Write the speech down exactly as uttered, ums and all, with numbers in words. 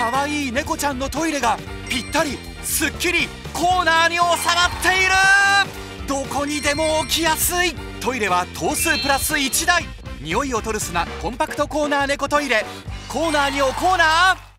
かわいい猫ちゃんのトイレがぴったりすっきりコーナーに収まっている。どこにでも置きやすい。トイレは頭数プラスいちだい。匂いを取る砂コンパクトコーナー猫トイレ。コーナーに置こうな。